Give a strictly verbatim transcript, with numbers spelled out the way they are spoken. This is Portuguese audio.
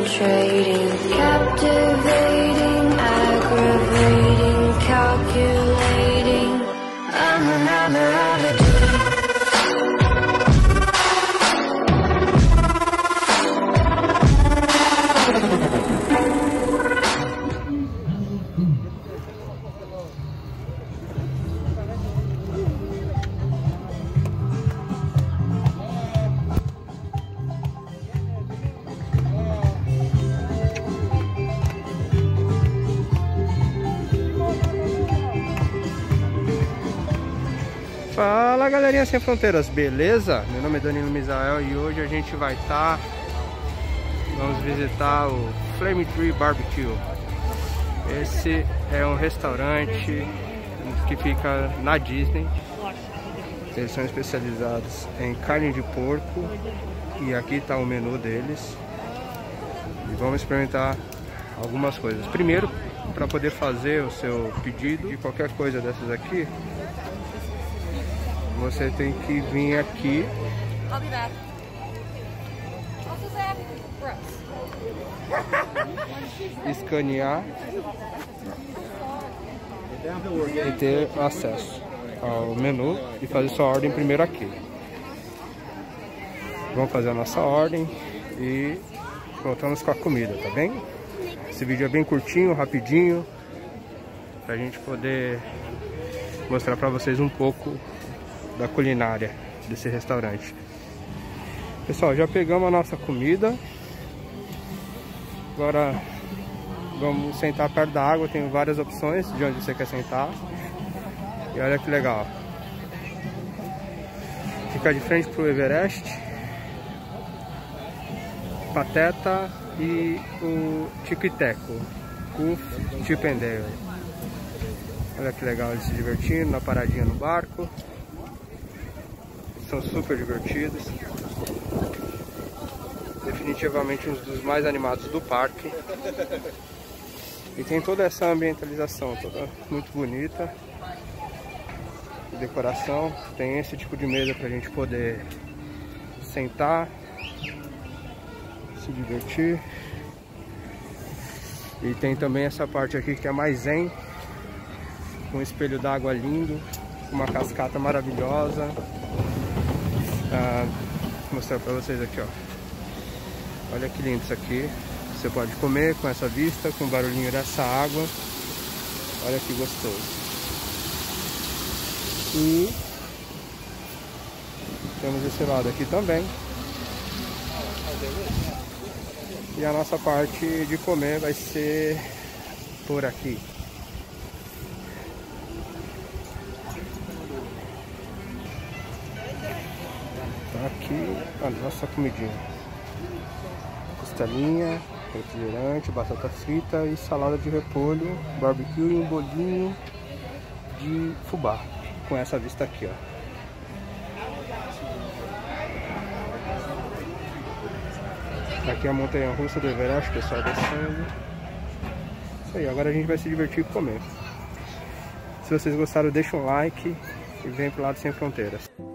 concentrating, captivating, aggravating, calculating. I'm a hammer of a Fala galerinha sem fronteiras, beleza? Meu nome é Danilo Misael e hoje a gente vai estar tá... vamos visitar o Flame Tree Barbecue. Esse é um restaurante que fica na Disney. Eles são especializados em carne de porco e aqui está o menu deles. E vamos experimentar algumas coisas. Primeiro, para poder fazer o seu pedido de qualquer coisa dessas aqui, você tem que vir aqui escanear e ter acesso ao menu e fazer sua ordem primeiro aqui. Vamos fazer a nossa ordem e voltamos com a comida, tá bem? Esse vídeo é bem curtinho, rapidinho, pra gente poder mostrar pra vocês um pouco da culinária desse restaurante. Pessoal, já pegamos a nossa comida. Agora vamos sentar perto da água. Tem várias opções de onde você quer sentar. E olha que legal, fica de frente pro Everest, Pateta e o Tico e Teco, o Chip and Dale. Olha que legal, eles se divertindo na paradinha no barco. São super divertidos. Definitivamente um dos mais animados do parque. E tem toda essa ambientalização, toda muito bonita. Decoração. Tem esse tipo de mesa pra gente poder sentar, se divertir. E tem também essa parte aqui que é mais zen, com um espelho d'água lindo, uma cascata maravilhosa. Ah, vou mostrar pra vocês aqui, ó. Olha que lindo isso aqui. Você pode comer com essa vista, com o barulhinho dessa água. Olha que gostoso. E temos esse lado aqui também. E a nossa parte de comer vai ser por aqui. Aqui a nossa comidinha: costelinha, refrigerante, batata frita e salada de repolho, barbecue e um bolinho de fubá com essa vista aqui, ó. Aqui é a montanha russa do Everest, pessoal descendo. Isso aí, agora a gente vai se divertir e comer. Se vocês gostaram, deixa um like e vem pro lado sem fronteiras.